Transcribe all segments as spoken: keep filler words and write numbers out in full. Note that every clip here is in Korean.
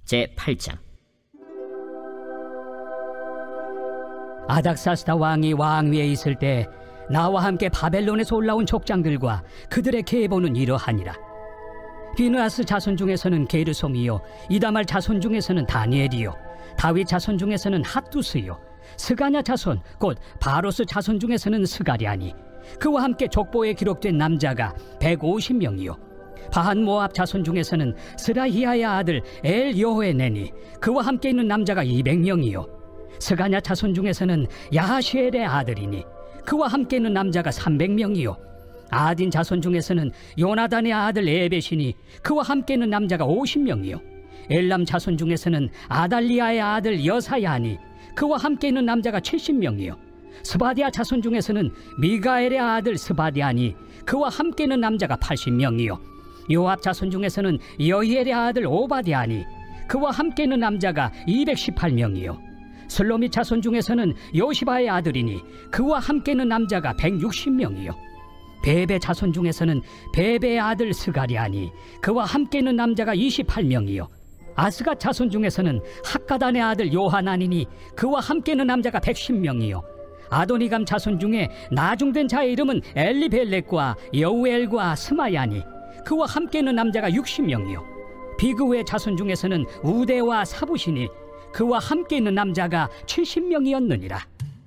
제팔 장. 아닥사스다 왕이 왕위에 있을 때 나와 함께 바벨론에서 올라온 족장들과 그들의 계보는 이러하니라. 비느하스 자손 중에서는 게르솜이요, 이다말 자손 중에서는 다니엘이요, 다윗 자손 중에서는 핫두스요, 스가냐 자손 곧 바로스 자손 중에서는 스가랴니, 그와 함께 족보에 기록된 남자가 백오십 명이요, 바한 모압 자손 중에서는 스라히야의 아들 엘여호에네니, 그와 함께 있는 남자가 이백 명이요, 스가냐 자손 중에서는 야하시엘의 아들이니, 그와 함께 있는 남자가 삼백 명이요, 아딘 자손 중에서는 요나단의 아들 에벳이니, 그와 함께 있는 남자가 오십 명이요, 엘람 자손 중에서는 아달리아의 아들 여사야니, 그와 함께 있는 남자가 칠십 명이요, 스바디아 자손 중에서는 미가엘의 아들 스바디아니, 그와 함께 있는 남자가 팔십 명이요, 요압 자손 중에서는 여히엘의 아들 오바디아니, 그와 함께 있는 남자가 이백십팔 명이요, 슬로미 자손 중에서는 요시바의 아들이니, 그와 함께 있는 남자가 백육십 명이요, 베베 자손 중에서는 베베의 아들 스가랴니, 그와 함께 있는 남자가 이십팔 명이요, 아스가 자손 중에서는 학가단의 아들 요하나니니, 그와 함께 있는 남자가 백십 명이요, 아도니감 자손 중에 나중된 자의 이름은 엘리벨렉과 여우엘과 스마야니, 그와 함께 있는 남자가 육십 명이요, 비그의 자손 중에서는 우데와 사부시니, 그와 함께 있는 남자가 칠십 명이었느니라.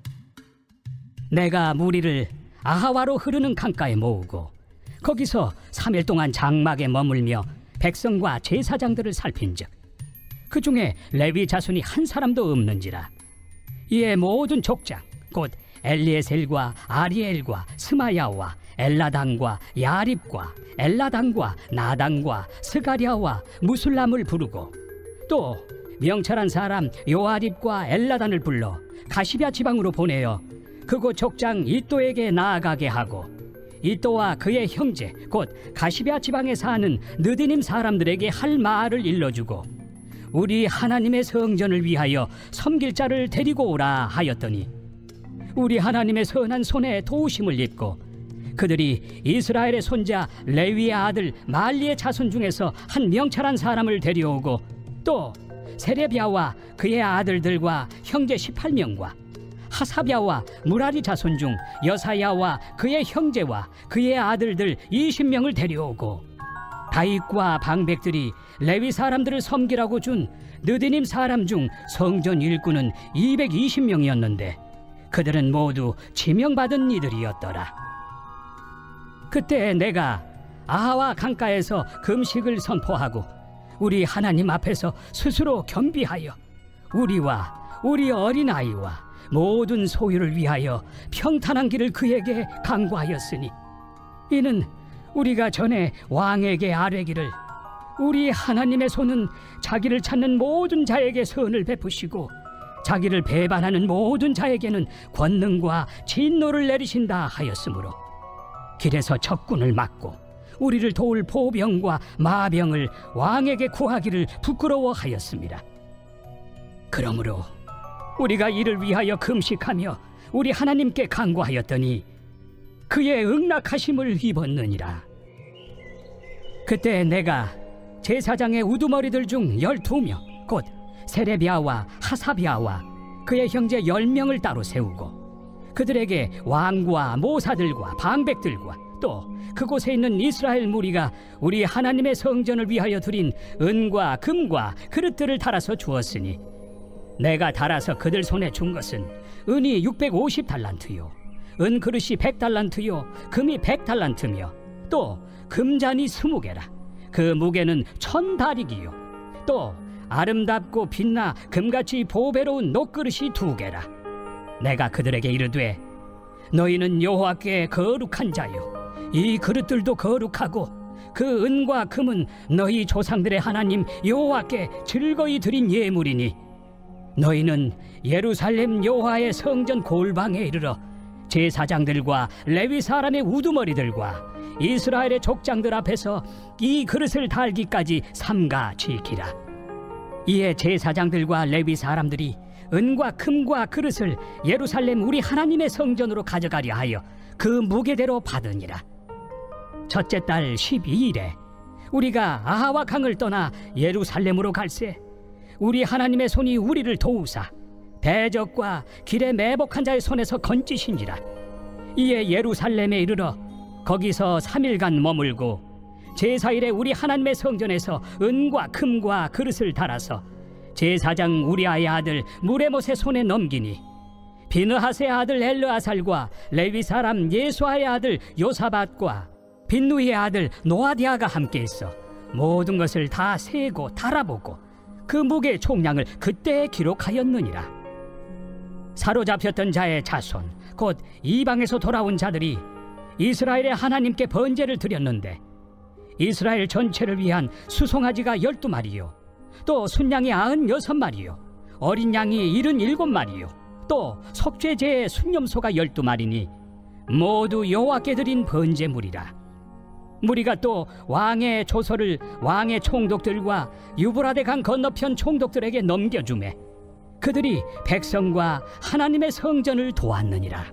내가 무리를 아하와로 흐르는 강가에 모으고 거기서 삼 일 동안 장막에 머물며 백성과 제사장들을 살핀즉 그 중에 레위 자손이 한 사람도 없는지라. 이에 모든 족장 곧 엘리에셀과 아리엘과 스마야와 엘라당과 야립과 엘라당과 나당과 스가랴와 무술람을 부르고 또 명철한 사람 요아립과 엘라단을 불러 가시비아 지방으로 보내어 그곳 족장 이또에게 나아가게 하고 이또와 그의 형제 곧 가시비아 지방에 사는 느디님 사람들에게 할 말을 일러주고 우리 하나님의 성전을 위하여 섬길 자를 데리고 오라 하였더니 우리 하나님의 선한 손에 도우심을 입고 그들이 이스라엘의 손자 레위의 아들 말리의 자손 중에서 한 명철한 사람을 데려오고 또 세레비야와 그의 아들들과 형제 십팔 명과 하사비야와 무라리 자손 중 여사야와 그의 형제와 그의 아들들 이십 명을 데려오고 다윗과 방백들이 레위 사람들을 섬기라고 준 느디님 사람 중 성전 일꾼은 이백이십 명이었는데 그들은 모두 지명받은 이들이었더라. 그때 내가 아하와 강가에서 금식을 선포하고 우리 하나님 앞에서 스스로 겸비하여 우리와 우리 어린아이와 모든 소유를 위하여 평탄한 길을 그에게 강구하였으니 이는 우리가 전에 왕에게 아뢰기를 우리 하나님의 손은 자기를 찾는 모든 자에게 선을 베푸시고 자기를 배반하는 모든 자에게는 권능과 진노를 내리신다 하였으므로 길에서 적군을 막고 우리를 도울 보병과 마병을 왕에게 구하기를 부끄러워하였습니다. 그러므로 우리가 이를 위하여 금식하며 우리 하나님께 간구하였더니 그의 응낙하심을 입었느니라. 그때 내가 제사장의 우두머리들 중 열두 명 곧 세레비야와 하사비야와 그의 형제 열 명을 따로 세우고 그들에게 왕과 모사들과 방백들과 또 그곳에 있는 이스라엘 무리가 우리 하나님의 성전을 위하여 드린 은과 금과 그릇들을 달아서 주었으니 내가 달아서 그들 손에 준 것은 은이 육백오십 달란트요 은 그릇이 백 달란트요 금이 백 달란트며 또 금잔이 스무 개라. 그 무게는 천 다리기요 또 아름답고 빛나 금같이 보배로운 녹그릇이 두 개라. 내가 그들에게 이르되 너희는 여호와께 거룩한 자요 이 그릇들도 거룩하고 그 은과 금은 너희 조상들의 하나님 여호와께 즐거이 드린 예물이니 너희는 예루살렘 여호와의 성전 골방에 이르러 제사장들과 레위 사람의 우두머리들과 이스라엘의 족장들 앞에서 이 그릇을 달기까지 삼가 지키라. 이에 제사장들과 레위 사람들이 은과 금과 그릇을 예루살렘 우리 하나님의 성전으로 가져가려 하여 그 무게대로 받으니라. 첫째 달 십이 일에 우리가 아하와 강을 떠나 예루살렘으로 갈새 우리 하나님의 손이 우리를 도우사 대적과 길에 매복한 자의 손에서 건지신지라. 이에 예루살렘에 이르러 거기서 삼 일간 머물고 제사일에 우리 하나님의 성전에서 은과 금과 그릇을 달아서 제사장 우리아의 아들 무레못의 손에 넘기니 비느하스의 아들 엘르아살과 레위 사람 예수아의 아들 요사밧과 빈누이의 아들 노아디아가 함께 있어 모든 것을 다 세고 달아보고 그 무게의 총량을 그때 기록하였느니라. 사로잡혔던 자의 자손 곧 이방에서 돌아온 자들이 이스라엘의 하나님께 번제를 드렸는데 이스라엘 전체를 위한 수송아지가 열두 마리요 또 순양이 아흔 여섯 마리요 어린 양이 일흔 일곱 마리요 또 속죄제의 순념소가 열두 마리니 모두 여호와께 드린 번제물이라. 무리가 또 왕의 조서를 왕의 총독들과 유브라데 강 건너편 총독들에게 넘겨주매 그들이 백성과 하나님의 성전을 도왔느니라.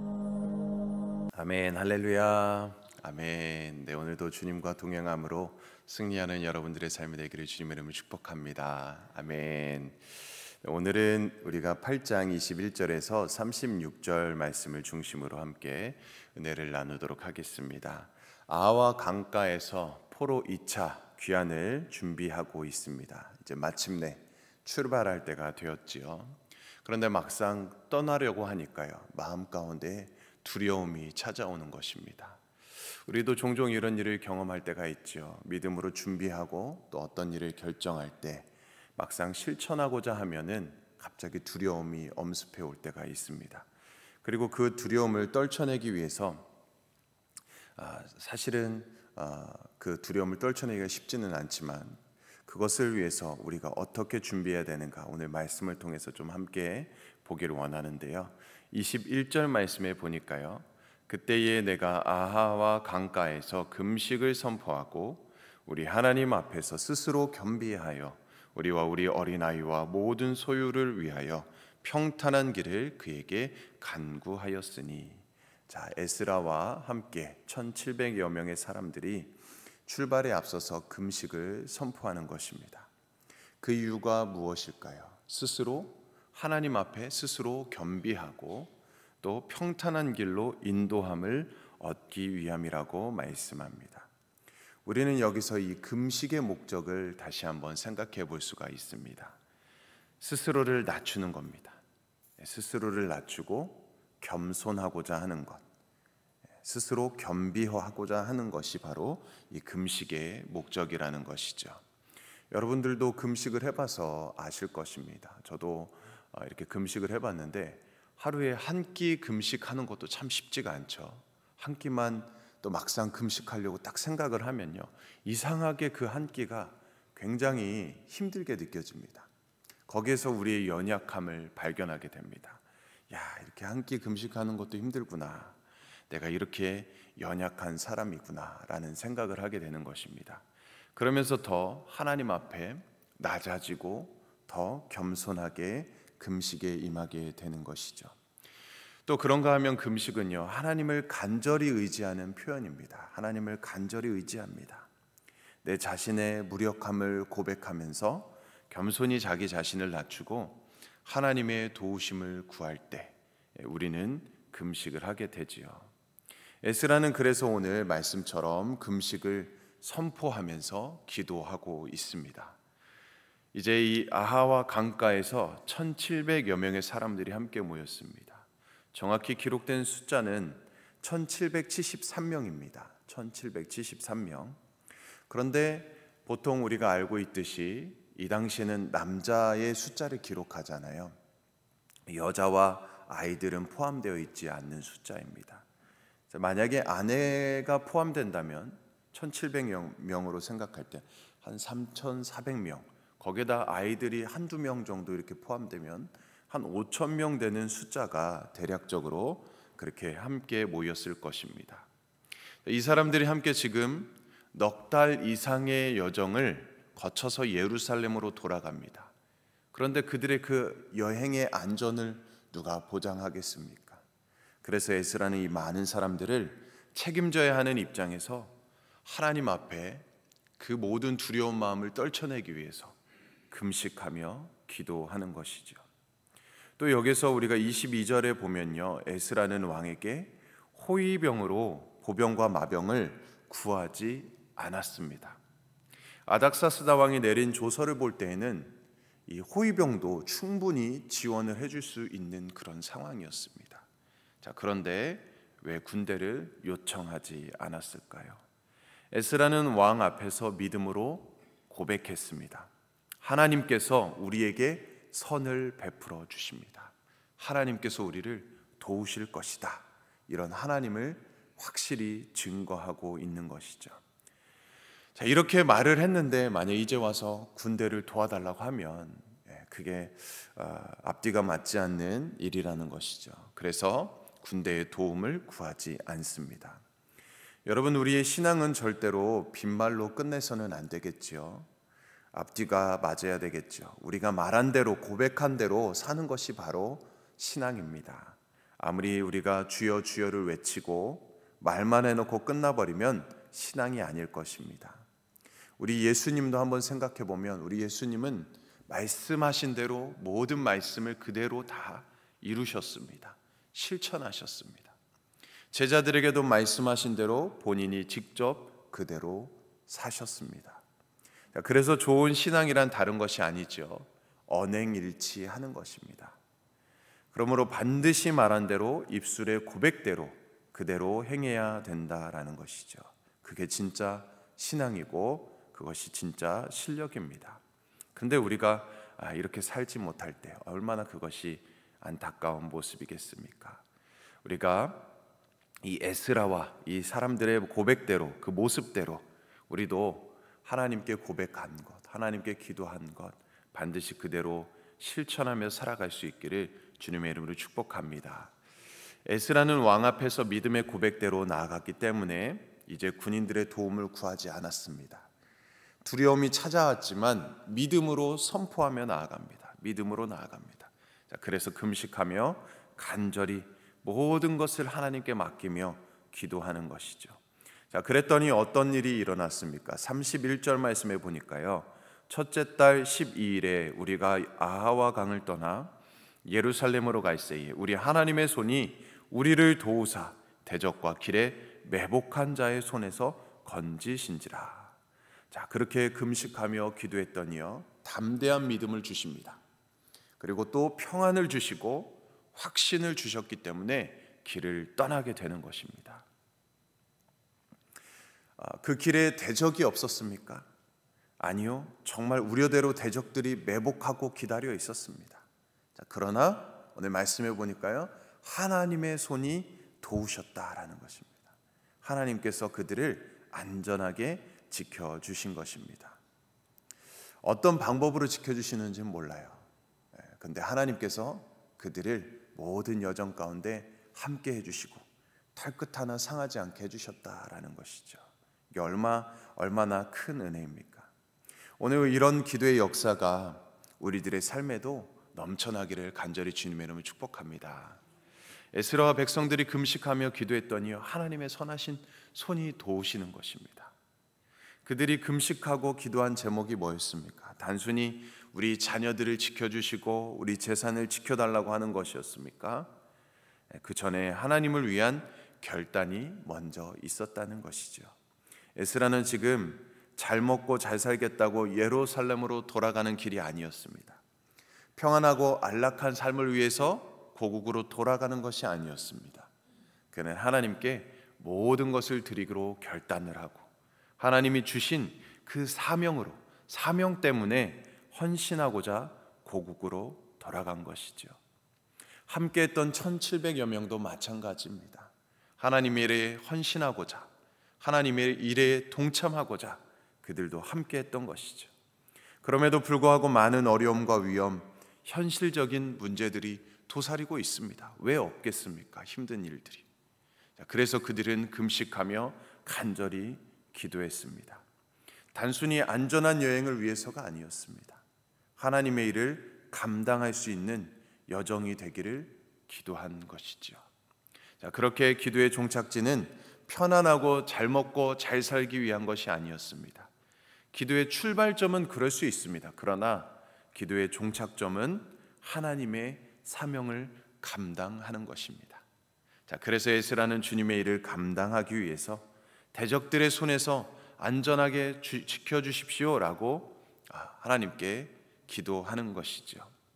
아멘. 할렐루야. 아멘. 네, 오늘도 주님과 동행함으로 승리하는 여러분들의 삶이 되기를 주님의 이름으로 축복합니다. 아멘. 오늘은 우리가 팔 장 이십일 절에서 삼십육 절 말씀을 중심으로 함께 은혜를 나누도록 하겠습니다. 아하와 강가에서 포로 이 차 귀환을 준비하고 있습니다. 이제 마침내 출발할 때가 되었지요. 그런데 막상 떠나려고 하니까요, 마음 가운데 두려움이 찾아오는 것입니다. 우리도 종종 이런 일을 경험할 때가 있죠. 믿음으로 준비하고 또 어떤 일을 결정할 때 막상 실천하고자 하면은 갑자기 두려움이 엄습해 올 때가 있습니다. 그리고 그 두려움을 떨쳐내기 위해서 아, 사실은 아, 그 두려움을 떨쳐내기가 쉽지는 않지만 그것을 위해서 우리가 어떻게 준비해야 되는가 오늘 말씀을 통해서 좀 함께 보기를 원하는데요. 이십일 절 말씀에 보니까요, 그때에 내가 아하와 강가에서 금식을 선포하고 우리 하나님 앞에서 스스로 겸비하여 우리와 우리 어린아이와 모든 소유를 위하여 평탄한 길을 그에게 간구하였으니. 자, 에스라와 함께 천칠백여 명의 사람들이 출발에 앞서서 금식을 선포하는 것입니다. 그 이유가 무엇일까요? 스스로 하나님 앞에 스스로 겸비하고 또 평탄한 길로 인도함을 얻기 위함이라고 말씀합니다. 우리는 여기서 이 금식의 목적을 다시 한번 생각해 볼 수가 있습니다. 스스로를 낮추는 겁니다. 스스로를 낮추고 겸손하고자 하는 것, 스스로 겸비하고자 하는 것이 바로 이 금식의 목적이라는 것이죠. 여러분들도 금식을 해봐서 아실 것입니다. 저도 이렇게 금식을 해봤는데 하루에 한 끼 금식하는 것도 참 쉽지가 않죠. 한 끼만 또 막상 금식하려고 딱 생각을 하면요, 이상하게 그 한 끼가 굉장히 힘들게 느껴집니다. 거기에서 우리의 연약함을 발견하게 됩니다. 야, 이렇게 한 끼 금식하는 것도 힘들구나, 내가 이렇게 연약한 사람이구나 라는 생각을 하게 되는 것입니다. 그러면서 더 하나님 앞에 낮아지고 더 겸손하게 금식에 임하게 되는 것이죠. 또 그런가 하면 금식은요, 하나님을 간절히 의지하는 표현입니다. 하나님을 간절히 의지합니다. 내 자신의 무력함을 고백하면서 겸손히 자기 자신을 낮추고 하나님의 도우심을 구할 때 우리는 금식을 하게 되지요. 에스라는 그래서 오늘 말씀처럼 금식을 선포하면서 기도하고 있습니다. 이제 이 아하와 강가에서 천칠백여 명의 사람들이 함께 모였습니다. 정확히 기록된 숫자는 천칠백칠십삼 명입니다. 천칠백칠십삼 명. 그런데 보통 우리가 알고 있듯이 이 당시에는 남자의 숫자를 기록하잖아요. 여자와 아이들은 포함되어 있지 않는 숫자입니다. 만약에 아내가 포함된다면 천칠백 명으로 생각할 때 한 삼천사백 명, 거기에다 아이들이 한두 명 정도 이렇게 포함되면 한 오천 명 되는 숫자가 대략적으로 그렇게 함께 모였을 것입니다. 이 사람들이 함께 지금 넉 달 이상의 여정을 거쳐서 예루살렘으로 돌아갑니다. 그런데 그들의 그 여행의 안전을 누가 보장하겠습니까? 그래서 에스라는 이 많은 사람들을 책임져야 하는 입장에서 하나님 앞에 그 모든 두려운 마음을 떨쳐내기 위해서 금식하며 기도하는 것이죠. 또 여기서 우리가 이십이 절에 보면요, 에스라는 왕에게 호위병으로 보병과 마병을 구하지 않았습니다. 아닥사스다 왕이 내린 조서를 볼 때에는 이 호위병도 충분히 지원을 해줄 수 있는 그런 상황이었습니다. 자, 그런데 왜 군대를 요청하지 않았을까요? 에스라는 왕 앞에서 믿음으로 고백했습니다. 하나님께서 우리에게 선을 베풀어 주십니다. 하나님께서 우리를 도우실 것이다. 이런 하나님을 확실히 증거하고 있는 것이죠. 자, 이렇게 말을 했는데 만약 이제 와서 군대를 도와달라고 하면 그게 앞뒤가 맞지 않는 일이라는 것이죠. 그래서 군대의 도움을 구하지 않습니다. 여러분, 우리의 신앙은 절대로 빈말로 끝내서는 안 되겠지요. 앞뒤가 맞아야 되겠죠. 우리가 말한 대로, 고백한 대로 사는 것이 바로 신앙입니다. 아무리 우리가 주여 주여를 외치고 말만 해놓고 끝나버리면 신앙이 아닐 것입니다. 우리 예수님도 한번 생각해 보면 우리 예수님은 말씀하신 대로 모든 말씀을 그대로 다 이루셨습니다. 실천하셨습니다. 제자들에게도 말씀하신 대로 본인이 직접 그대로 사셨습니다. 그래서 좋은 신앙이란 다른 것이 아니죠. 언행일치하는 것입니다. 그러므로 반드시 말한 대로 입술의 고백대로 그대로 행해야 된다라는 것이죠. 그게 진짜 신앙이고 그것이 진짜 실력입니다. 근데 우리가 이렇게 살지 못할 때 얼마나 그것이 안타까운 모습이겠습니까? 우리가 이 에스라와 이 사람들의 고백대로, 그 모습대로 우리도 하나님께 고백한 것, 하나님께 기도한 것 반드시 그대로 실천하며 살아갈 수 있기를 주님의 이름으로 축복합니다. 에스라는 왕 앞에서 믿음의 고백대로 나아갔기 때문에 이제 군인들의 도움을 구하지 않았습니다. 두려움이 찾아왔지만 믿음으로 선포하며 나아갑니다. 믿음으로 나아갑니다. 자, 그래서 금식하며 간절히 모든 것을 하나님께 맡기며 기도하는 것이죠. 자, 그랬더니 어떤 일이 일어났습니까? 삼십일 절 말씀에 보니까요, 첫째 달 십이 일에 우리가 아하와 강을 떠나 예루살렘으로 갈새에 우리 하나님의 손이 우리를 도우사 대적과 길에 매복한 자의 손에서 건지신지라. 자, 그렇게 금식하며 기도했더니요, 담대한 믿음을 주십니다. 그리고 또 평안을 주시고 확신을 주셨기 때문에 길을 떠나게 되는 것입니다. 그 길에 대적이 없었습니까? 아니요, 정말 우려대로 대적들이 매복하고 기다려 있었습니다. 자, 그러나 오늘 말씀해 보니까요, 하나님의 손이 도우셨다라는 것입니다. 하나님께서 그들을 안전하게 지켜주신 것입니다. 어떤 방법으로 지켜주시는지는 몰라요. 그런데 하나님께서 그들을 모든 여정 가운데 함께 해주시고 털끝 하나 상하지 않게 해주셨다라는 것이죠. 이게 얼마, 얼마나 큰 은혜입니까? 오늘 이런 기도의 역사가 우리들의 삶에도 넘쳐나기를 간절히 주님의 이름으로 축복합니다. 에스라와 백성들이 금식하며 기도했더니 하나님의 선하신 손이 도우시는 것입니다. 그들이 금식하고 기도한 제목이 뭐였습니까? 단순히 우리 자녀들을 지켜주시고 우리 재산을 지켜달라고 하는 것이었습니까? 그 전에 하나님을 위한 결단이 먼저 있었다는 것이죠. 에스라는 지금 잘 먹고 잘 살겠다고 예루살렘으로 돌아가는 길이 아니었습니다. 평안하고 안락한 삶을 위해서 고국으로 돌아가는 것이 아니었습니다. 그는 하나님께 모든 것을 드리기로 결단을 하고 하나님이 주신 그 사명으로, 사명 때문에 헌신하고자 고국으로 돌아간 것이죠. 함께했던 천칠백여 명도 마찬가지입니다. 하나님의 일에 헌신하고자, 하나님의 일에 동참하고자 그들도 함께했던 것이죠. 그럼에도 불구하고 많은 어려움과 위험, 현실적인 문제들이 도사리고 있습니다. 왜 없겠습니까? 힘든 일들이. 그래서 그들은 금식하며 간절히 기도했습니다. 단순히 안전한 여행을 위해서가 아니었습니다. 하나님의 일을 감당할 수 있는 여정이 되기를 기도한 것이죠. 자, 그렇게 기도의 종착지는 편안하고 잘 먹고 잘 살기 위한 것이 아니었습니다. 기도의 출발점은 그럴 수 있습니다. 그러나 기도의 종착점은 하나님의 사명을 감당하는 것입니다. 자, 그래서 에스라는 주님의 일을 감당하기 위해서 대적들의 손에서 안전하게 주, 지켜주십시오라고 하나님께 기도하는 것이죠.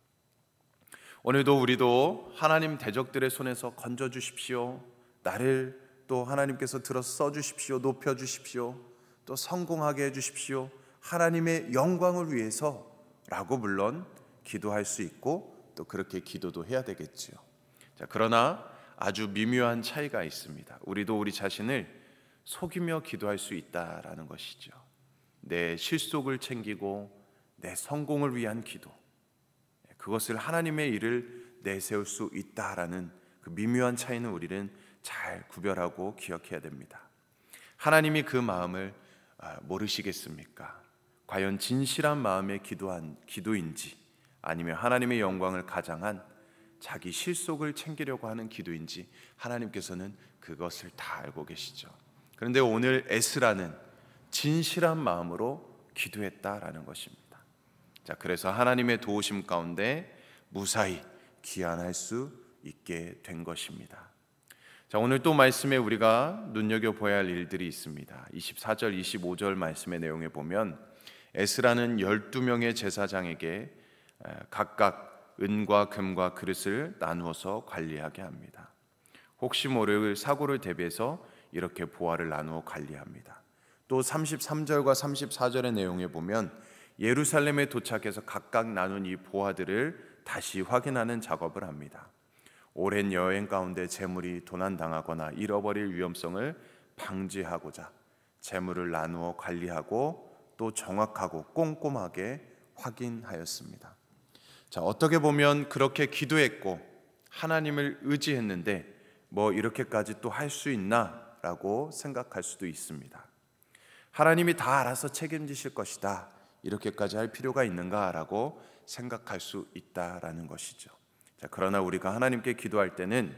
오늘도 우리도 하나님 대적들의 손에서 건져주십시오, 나를 또 하나님께서 들어서 써주십시오, 높여주십시오, 또 성공하게 해주십시오, 하나님의 영광을 위해서 라고 물론 기도할 수 있고 또 그렇게 기도도 해야 되겠지요. 자, 그러나 아주 미묘한 차이가 있습니다. 우리도 우리 자신을 속이며 기도할 수 있다라는 것이죠. 내 실속을 챙기고 내 성공을 위한 기도, 그것을 하나님의 일을 내세울 수 있다라는 그 미묘한 차이는 우리는 잘 구별하고 기억해야 됩니다. 하나님이 그 마음을 모르시겠습니까? 과연 진실한 마음의 기도한 기도인지, 아니면 하나님의 영광을 가장한 자기 실속을 챙기려고 하는 기도인지 하나님께서는 그것을 다 알고 계시죠. 그런데 오늘 에스라는 진실한 마음으로 기도했다라는 것입니다. 자, 그래서 하나님의 도우심 가운데 무사히 귀환할 수 있게 된 것입니다. 자, 오늘 또 말씀에 우리가 눈여겨봐야 할 일들이 있습니다. 이십사 절 이십오 절 말씀의 내용에 보면 에스라는 열두 명의 제사장에게 각각 은과 금과 그릇을 나누어서 관리하게 합니다. 혹시 모를 사고를 대비해서 이렇게 보화를 나누어 관리합니다. 또 삼십삼 절과 삼십사 절의 내용에 보면 예루살렘에 도착해서 각각 나눈 이 보화들을 다시 확인하는 작업을 합니다. 오랜 여행 가운데 재물이 도난당하거나 잃어버릴 위험성을 방지하고자 재물을 나누어 관리하고 또 정확하고 꼼꼼하게 확인하였습니다. 자, 어떻게 보면 그렇게 기도했고 하나님을 의지했는데 뭐 이렇게까지 또 할 수 있나? 라고 생각할 수도 있습니다. 하나님이 다 알아서 책임지실 것이다, 이렇게까지 할 필요가 있는가? 라고 생각할 수 있다라는 것이죠. 자, 그러나 우리가 하나님께 기도할 때는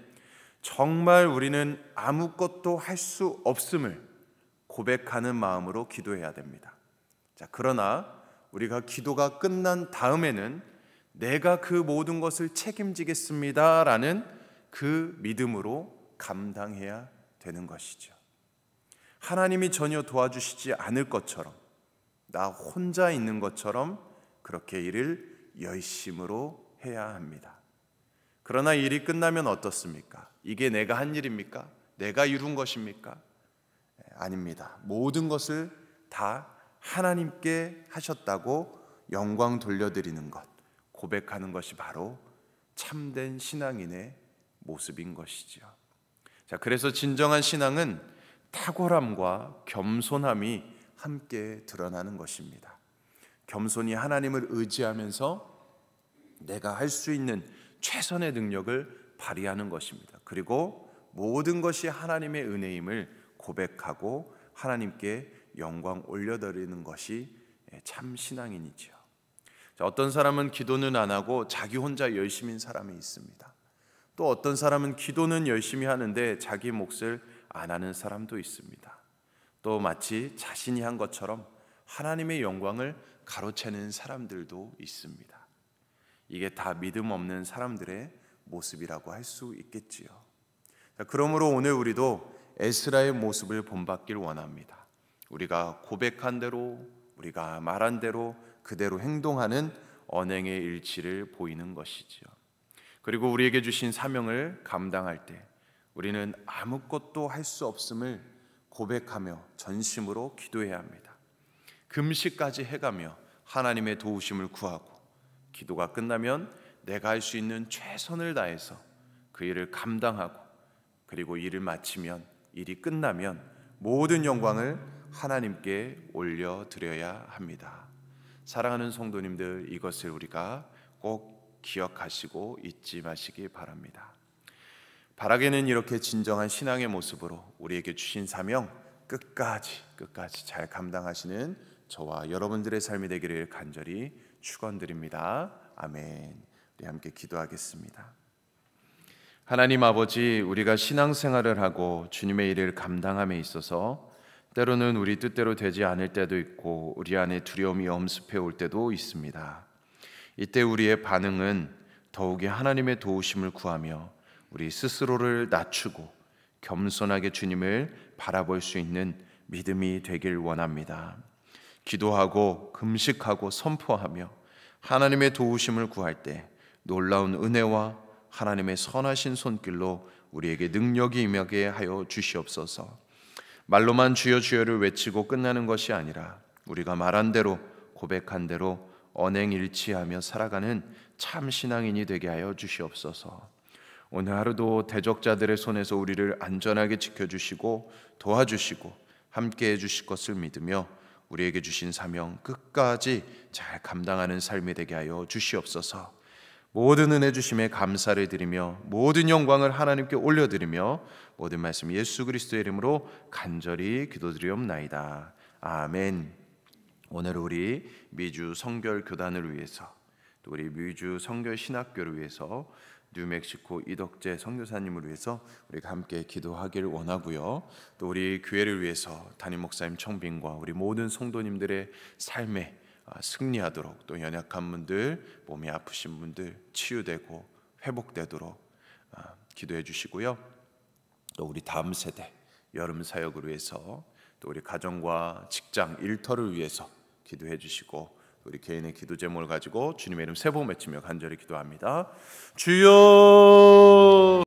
정말 우리는 아무것도 할 수 없음을 고백하는 마음으로 기도해야 됩니다. 자, 그러나 우리가 기도가 끝난 다음에는 내가 그 모든 것을 책임지겠습니다 라는 그 믿음으로 감당해야 되는 것이죠. 하나님이 전혀 도와주시지 않을 것처럼, 나 혼자 있는 것처럼 그렇게 일을 열심으로 해야 합니다. 그러나 일이 끝나면 어떻습니까? 이게 내가 한 일입니까? 내가 이룬 것입니까? 아닙니다. 모든 것을 다 하나님께 하셨다고 영광 돌려드리는 것, 고백하는 것이 바로 참된 신앙인의 모습인 것이죠. 자, 그래서 진정한 신앙은 탁월함과 겸손함이 함께 드러나는 것입니다. 겸손히 하나님을 의지하면서 내가 할 수 있는 최선의 능력을 발휘하는 것입니다. 그리고 모든 것이 하나님의 은혜임을 고백하고 하나님께 영광 올려드리는 것이 참 신앙인이죠. 자, 어떤 사람은 기도는 안 하고 자기 혼자 열심인 사람이 있습니다. 또 어떤 사람은 기도는 열심히 하는데 자기 몫을 안 하는 사람도 있습니다. 또 마치 자신이 한 것처럼 하나님의 영광을 가로채는 사람들도 있습니다. 이게 다 믿음 없는 사람들의 모습이라고 할 수 있겠지요. 자, 그러므로 오늘 우리도 에스라의 모습을 본받길 원합니다. 우리가 고백한 대로, 우리가 말한 대로 그대로 행동하는 언행의 일치를 보이는 것이지요. 그리고 우리에게 주신 사명을 감당할 때 우리는 아무것도 할 수 없음을 고백하며 전심으로 기도해야 합니다. 금식까지 해가며 하나님의 도우심을 구하고, 기도가 끝나면 내가 할 수 있는 최선을 다해서 그 일을 감당하고, 그리고 일을 마치면, 일이 끝나면 모든 영광을 하나님께 올려드려야 합니다. 사랑하는 성도님들, 이것을 우리가 꼭 기억하시고 잊지 마시기 바랍니다. 바라게는 이렇게 진정한 신앙의 모습으로 우리에게 주신 사명 끝까지 끝까지 잘 감당하시는 저와 여러분들의 삶이 되기를 간절히 축원드립니다. 아멘. 우리 함께 기도하겠습니다. 하나님 아버지, 우리가 신앙생활을 하고 주님의 일을 감당함에 있어서 때로는 우리 뜻대로 되지 않을 때도 있고 우리 안에 두려움이 엄습해 올 때도 있습니다. 이때 우리의 반응은 더욱이 하나님의 도우심을 구하며 우리 스스로를 낮추고 겸손하게 주님을 바라볼 수 있는 믿음이 되길 원합니다. 기도하고 금식하고 선포하며 하나님의 도우심을 구할 때 놀라운 은혜와 하나님의 선하신 손길로 우리에게 능력이 임하게 하여 주시옵소서. 말로만 주여 주여를 외치고 끝나는 것이 아니라 우리가 말한 대로 고백한 대로 언행일치하며 살아가는 참 신앙인이 되게 하여 주시옵소서. 오늘 하루도 대적자들의 손에서 우리를 안전하게 지켜주시고 도와주시고 함께해 주실 것을 믿으며 우리에게 주신 사명 끝까지 잘 감당하는 삶이 되게 하여 주시옵소서. 모든 은혜 주심에 감사를 드리며 모든 영광을 하나님께 올려드리며 모든 말씀 예수 그리스도의 이름으로 간절히 기도드리옵나이다. 아멘. 오늘 우리 미주 성결 교단을 위해서 또 우리 미주 성결 신학교를 위해서 뉴멕시코 이덕재 선교사님을 위해서 우리가 함께 기도하기를 원하고요. 또 우리 교회를 위해서 담임 목사님 청빙과 우리 모든 성도님들의 삶에 승리하도록 또 연약한 분들, 몸이 아프신 분들 치유되고 회복되도록 기도해 주시고요. 또 우리 다음 세대 여름 사역을 위해서 또 우리 가정과 직장 일터를 위해서 기도해 주시고 우리 개인의 기도 제목을 가지고 주님의 이름 세 번 외치며 간절히 기도합니다. 주여